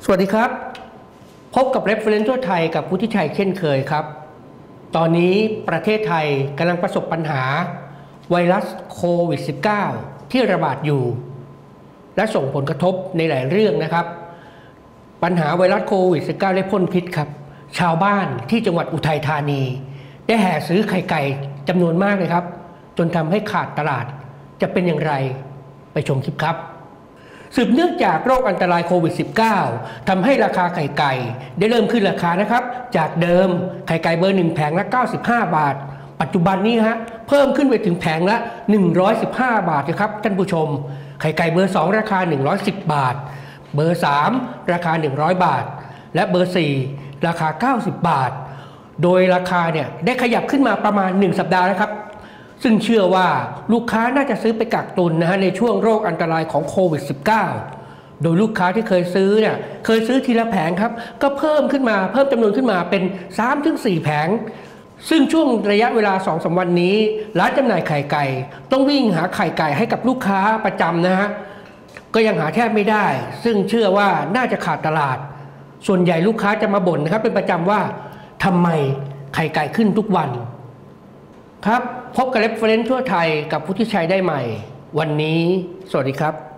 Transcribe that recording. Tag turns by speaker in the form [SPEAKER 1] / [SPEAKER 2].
[SPEAKER 1] วัสดีครับพบกับ Reference ทั่วไทยกับพุทธิชัยเช่นเคยครับตอนนี้ประเทศไทยกำลังประสบปัญหาไวรัสโควิด -19 ที่ระบาดอยู่และส่งผลกระทบในหลายเรื่องนะครับปัญหาไวรัสโควิด -19 ได้พ่นพิษครับชาวบ้านที่จังหวัดอุทัยธานีได้แห่ซื้อไข่ไก่จำนวนมากเลยครับจนทำให้ขาดตลาดจะเป็นอย่างไรไปชมคลิปครับสืบเนื่องจากโรคอันตรายโควิด -19 ทำให้ราคาไข่ไก่ได้เริ่มขึ้นราคานะครับจากเดิมไข่ไก่เบอร์1แผงละ95 บาทปัจจุบันนี้เพิ่มขึ้นไปถึงแผงละ115 บาทนะครับท่านผู้ชมไข่ไก่เบอร์2ราคา110 บาทเบอร์3ราคา100 บาทและเบอร์4ราคา90 บาทโดยราคาได้ขยับขึ้นมาประมาณ1สัปดาห์แล้วครับซึ่งเชื่อว่าลูกค้าน่าจะซื้อไปกักตุนในช่วงโรคอันตรายของโควิด -19 โดยลูกค้าที่เคยซื้อเคยซื้อทีละแผงครับก็เพิ่มจำนวนขึ้นมาเป็น 3-4 แผงซึ่งช่วงระยะเวลา 2-3 วันนี้ร้านจำหน่ายไข่ไก่ต้องวิ่งหาไข่ไก่ให้กับลูกค้าประจำก็ยังหาแทบไม่ได้ซึ่งเชื่อว่าน่าจะขาดตลาดส่วนใหญ่ลูกค้าจะมาบ่นนะครับเป็นประจำว่าทำไมไข่ไก่ขึ้นทุกวันครับพบกับ Reference ทั่วไทยกับพุทธิชัยได้ใหม่วันนี้สวัสดีครับ